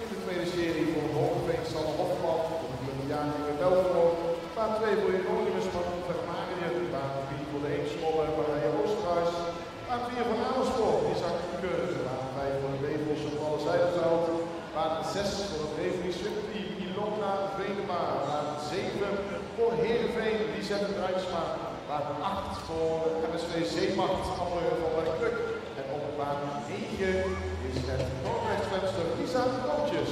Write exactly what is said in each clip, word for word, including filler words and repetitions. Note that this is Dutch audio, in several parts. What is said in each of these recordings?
In de tweede serie voor Hogeveen Sanne Hofman, voor de club Janingen Belfort. Baan twee voor Hieronymus Vermageren, baan drie voor de Eemsmollen, Marije Oosterhuis. Baan vier voor Amersfoort, Isaac Keur. Baan vijf voor de Wevels op Alle Zijderveld. Baan zes voor het Reverie Swipteam, Ilona Venema. Baan zeven voor Heerenveen, Lisette Druiksma. Baan acht voor M S V Zeemacht, Amber van Bergkruk. En op baan negen is het Noordrechtsvenster Lisa Kontjes.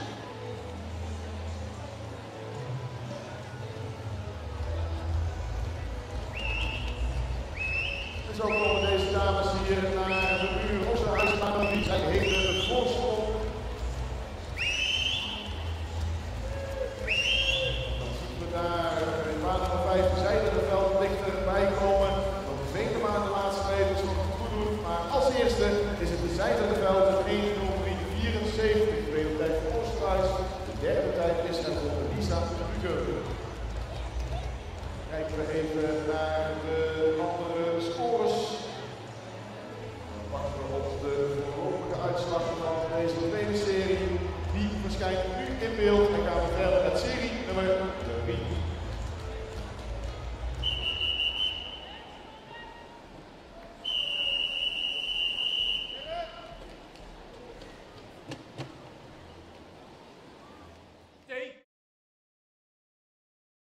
En zo komen deze dames hier naar de muur Rozenhuisbaan. Die zijn hele voorsprong. Dan zien we daar in baan nummer vijf Zijderveld dichterbij komen. Dan Venema de laatste meters nog goed doen. Maar als eerste is het de Zijderveld in één nul drie vierenzeventig. De tweede tijd voor Oosterhuis. De derde tijd is er voor Lisa Ruger. Kijken we even naar